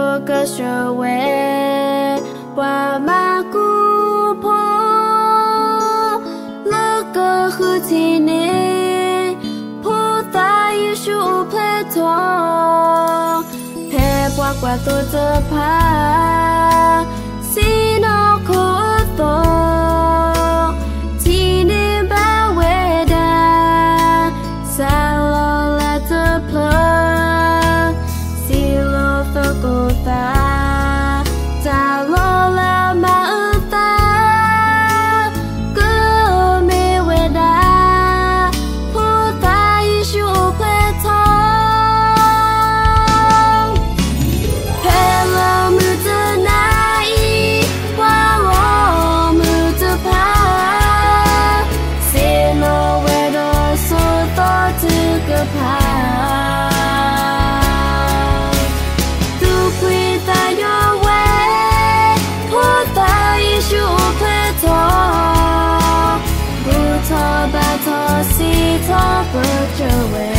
个学位，我马古坡，了个和体内，菩萨耶稣陪同，陪我过多这怕，西诺可多，体内把伟大，萨罗拉这怕，西罗佛古达，扎罗拉马尔达，歌美伟大，菩萨耶稣陪同。西托不周围。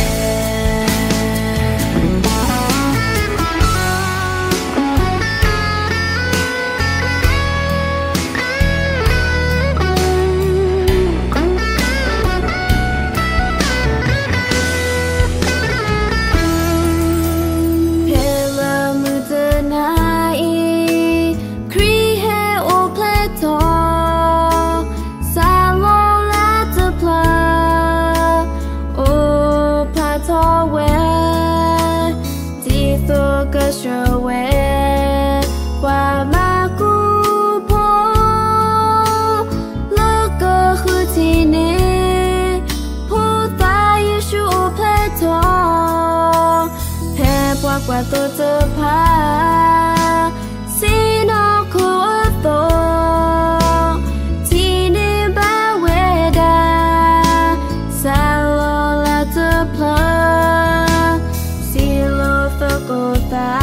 学位，我马古坡，了个和体内，菩萨耶稣陪同，陪我过多这怕，西诺可多，体内把伟大，萨罗拉这怕，西罗佛古达。